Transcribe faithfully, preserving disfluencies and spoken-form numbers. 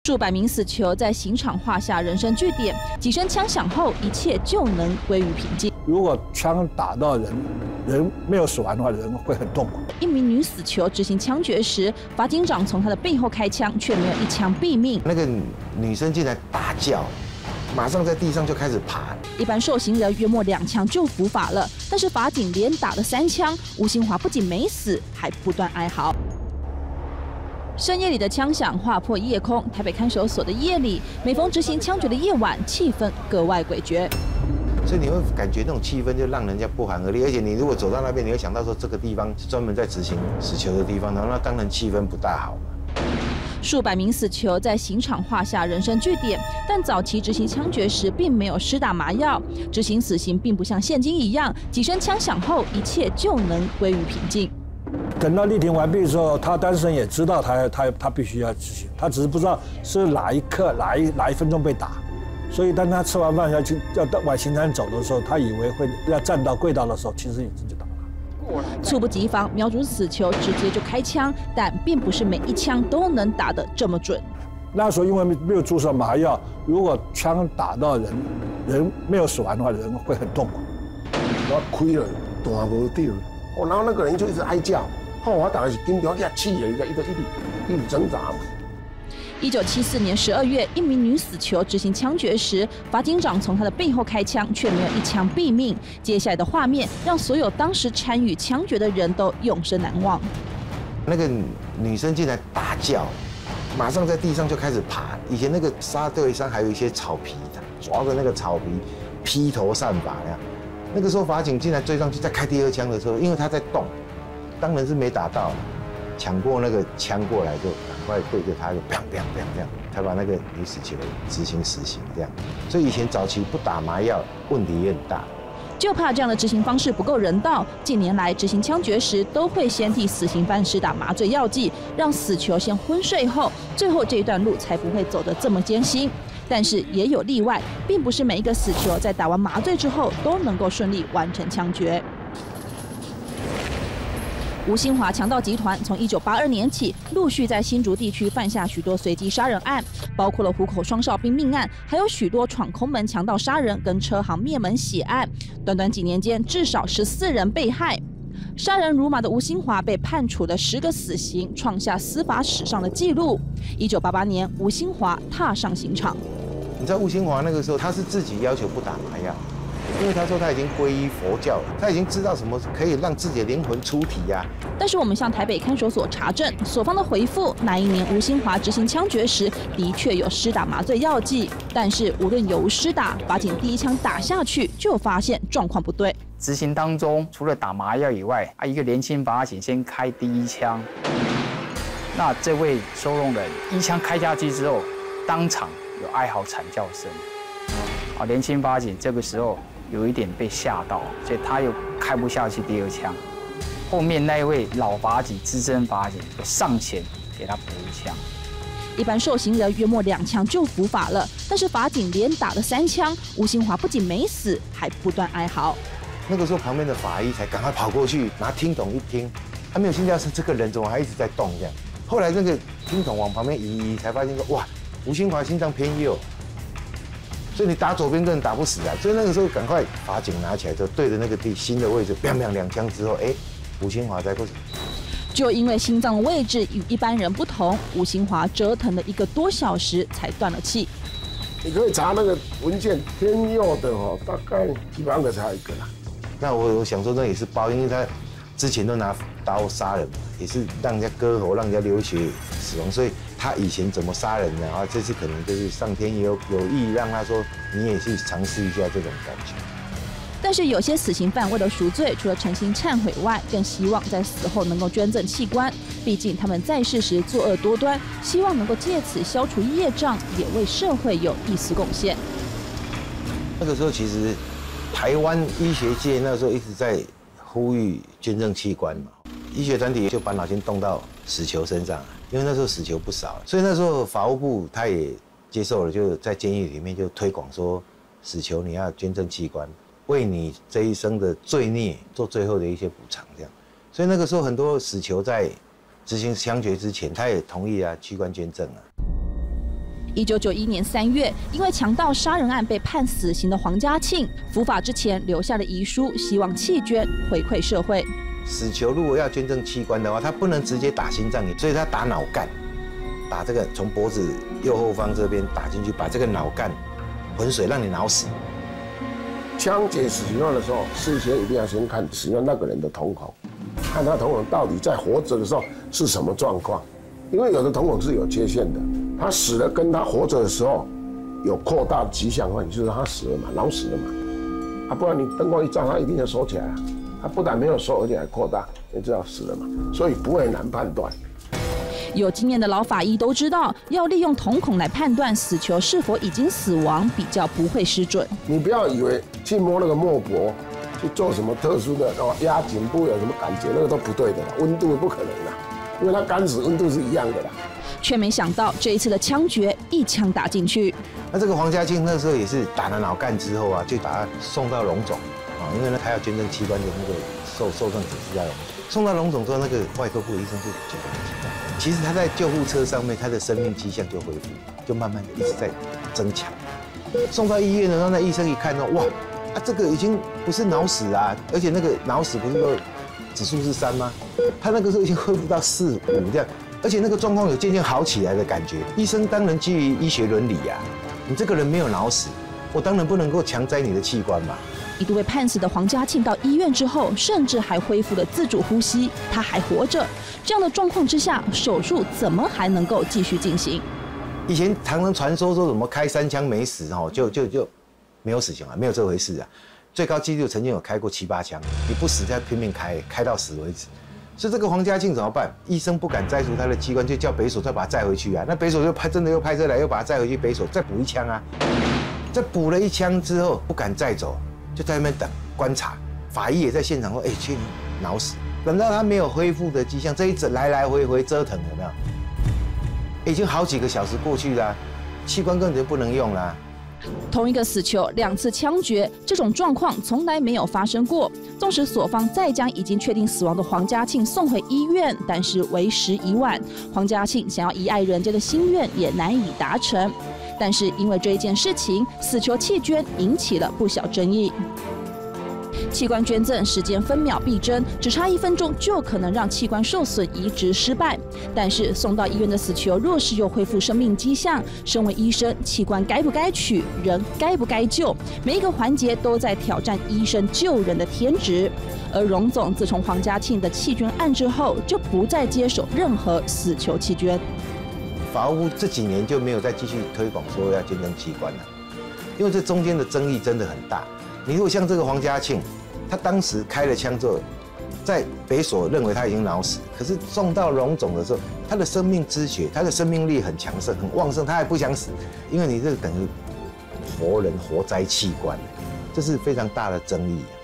数百名死囚在刑场画下人生句点，几声枪响后，一切就能归于平静。 如果枪打到人，人没有死完的话，人会很痛苦。 一名女死囚执行枪决时，法警长从她的背后开枪，却没有一枪毙命。 那个女生竟然大叫，马上在地上就开始爬。 一般受刑人约莫两枪就伏法了，但是法警连打了三枪，吴新华不仅没死，还不断哀嚎。 深夜里的枪响划破夜空，台北看守所的夜里，每逢执行枪决的夜晚，气氛格外诡谲。 所以你会感觉那种气氛就让人家不寒而栗，而且你如果走到那边，你会想到说这个地方是专门在执行死囚的地方，那当然气氛不大好嘛。 数百名死囚在刑场画下人生句点，但早期执行枪决时并没有施打麻药，执行死刑并不像现今一样，几声枪响后，一切就能归于平静。 等到立庭完毕的时候，他当事人也知道他他他必须要执行，他只是不知道是哪一刻哪一哪一分钟被打，所以当他吃完饭要去要到往刑场走的时候，他以为会要站到跪倒的时候，其实已经就倒了。 猝不及防，瞄准死囚直接就开枪，但并不是每一枪都能打得这么准。 那时候因为没有注射麻药，如果枪打到人，人没有死完的话，人会很痛苦。 我亏了，大无掉。 哦，然后那个人就一直哀叫，哦，我大概是紧张给他气的，一个一直一直一直挣扎嘛。 一九七四年十二月，一名女死囚执行枪决时，法警长从她的背后开枪，却没有一枪毙命。接下来的画面让所有当时参与枪决的人都永生难忘。 那个女生竟然大叫，马上在地上就开始爬。以前那个沙堆上还有一些草皮，抓着那个草皮披头散发那样。 那个时候法警竟然追上去，再开第二枪的时候，因为他在动，当然是没打到，抢过那个枪过来就赶快对着他就砰砰砰这样，才把那个女死囚执行死刑这样。所以以前早期不打麻药，问题也很大。 就怕这样的执行方式不够人道，近年来执行枪决时都会先替死刑犯施打麻醉药剂，让死囚先昏睡后，最后这一段路才不会走得这么艰辛。 但是也有例外，并不是每一个死囚在打完麻醉之后都能够顺利完成枪决。吴新华强盗集团从一九八二年起，陆续在新竹地区犯下许多随机杀人案，包括了湖口双少兵命案，还有许多闯空门强盗杀人跟车行灭门血案。短短几年间，至少十四人被害。 杀人如麻的吴新华被判处了十个死刑，创下司法史上的纪录。一九八八年，吴新华踏上刑场。 你知道吴新华那个时候，他是自己要求不打麻药，因为他说他已经皈依佛教了，他已经知道什么可以让自己的灵魂出体呀、啊。 但是我们向台北看守所查证，所方的回复，那一年吴新华执行枪决时，的确有施打麻醉药剂，但是无论有无施打，法警第一枪打下去，就发现状况不对。 执行当中，除了打麻药以外，啊，一个年轻法警先开第一枪，那这位收容人一枪开下去之后，当场有哀嚎惨叫声。啊，年轻法警这个时候有一点被吓到，所以他又开不下去第二枪。后面那一位老法警、资深法警就上前给他补一枪。 一般受刑人约莫两枪就伏法了，但是法警连打了三枪，吴新华不仅没死，还不断哀嚎。 那个时候旁边的法医才赶快跑过去拿听筒一听，还没有心跳声，这个人怎么还一直在动这样？后来那个听筒往旁边移移，才发现说哇，吴新华心脏偏右，所以你打左边根本打不死啊！所以那个时候赶快法警拿起来，就对着那个地心的位置，砰砰两枪之后，哎，吴新华才过去。 就因为心脏的位置与一般人不同，吴新华折腾了一个多小时才断了气。 你可以查那个文件，偏右的哦，大概几百个才一个啦。 那我我想说，那也是包，因为他之前都拿刀杀人嘛，也是让人家割喉，让人家流血死亡，所以他以前怎么杀人的啊？这次可能就是上天也有有意让他说，你也去尝试一下这种感觉。 但是有些死刑犯为了赎罪，除了诚心忏悔外，更希望在死后能够捐赠器官。毕竟他们在世时作恶多端，希望能够借此消除业障，也为社会有一丝贡献。 那个时候其实。 台湾医学界那时候一直在呼吁捐赠器官嘛，医学团体就把脑筋动到死囚身上，因为那时候死囚不少，所以那时候法务部他也接受了，就在监狱里面就推广说，死囚你要捐赠器官，为你这一生的罪孽做最后的一些补偿，这样。所以那个时候很多死囚在执行枪决之前，他也同意啊器官捐赠啊。 一九九一年三月，因为强盗杀人案被判死刑的黄家庆，伏法之前留下了遗书，希望弃捐回馈社会。 死囚如果要捐赠器官的话，他不能直接打心脏所以他打脑干，打这个从脖子右后方这边打进去，把这个脑干浑水，让你脑死。 枪决死刑犯的时候，事先一定要先看死刑那个人的瞳孔，看他瞳孔到底在活着的时候是什么状况，因为有的瞳孔是有缺陷的。 他死了，跟他活着的时候有扩大的迹象的话，你就是他死了嘛，脑死了嘛，啊，不然你灯光一照，他一定要收起来啊。他不但没有收，而且还扩大，你知道死了嘛，所以不会难判断。 有经验的老法医都知道，要利用瞳孔来判断死囚是否已经死亡，比较不会失准。 你不要以为去摸那个脉搏，去做什么特殊的哦压颈部有什么感觉，那个都不对的啦，温度不可能啦，因为它干死温度是一样的啦。 却没想到这一次的枪决一枪打进去。 那这个黄家庆那时候也是打了脑干之后啊，就把他送到荣总啊，因为呢他要捐赠器官的那个受受赠者是在荣总。送到荣总之后，那个外科部的医生就觉得很奇怪，其实他在救护车上面，他的生命迹象就恢复，就慢慢的一直在增强。送到医院的时候，那医生一看到，哇，啊这个已经不是脑死啊，而且那个脑死不是说指数是三吗？他那个时候已经恢复到四五这样。 而且那个状况有渐渐好起来的感觉。医生当然基于医学伦理呀、啊，你这个人没有脑死，我当然不能够强摘你的器官嘛。 一度被判死的黄家庆到医院之后，甚至还恢复了自主呼吸，他还活着。这样的状况之下，手术怎么还能够继续进行？ 以前常常传说说什么开三枪没死哦，就就就没有死刑啊，没有这回事啊。最高纪录曾经有开过七八枪，你不死再拼命开，开到死为止。 所以这个黄家庆怎么办？医生不敢摘除他的器官，就叫北所再把他载回去啊。那北所就派真的又派车来，又把他载回去北所再补一枪啊。再补了一枪之后，不敢再走，就在那边等观察。法医也在现场说：“哎、欸，确定脑死。”等到他没有恢复的迹象，这一整来来回回折腾有没有？已经好几个小时过去了，器官根本就不能用了。 同一个死囚两次枪决，这种状况从来没有发生过。纵使所方再将已经确定死亡的黄家庆送回医院，但是为时已晚。黄家庆想要遗爱人间的心愿也难以达成。但是因为这一件事情，死囚弃捐引起了不小争议。 器官捐赠时间分秒必争，只差一分钟就可能让器官受损、移植失败。但是送到医院的死囚若是又恢复生命迹象，身为医生，器官该不该取，人该不该救，每一个环节都在挑战医生救人的天职。而荣总自从黄家庆的弃捐案之后，就不再接手任何死囚弃捐。 法务部这几年就没有再继续推广说要捐赠器官了，因为这中间的争议真的很大。 你如果像这个黄家庆，他当时开了枪之后，在北所认为他已经脑死，可是送到荣总的时候，他的生命知觉、他的生命力很强盛、很旺盛，他还不想死，因为你这个等于活人活摘器官，这是非常大的争议。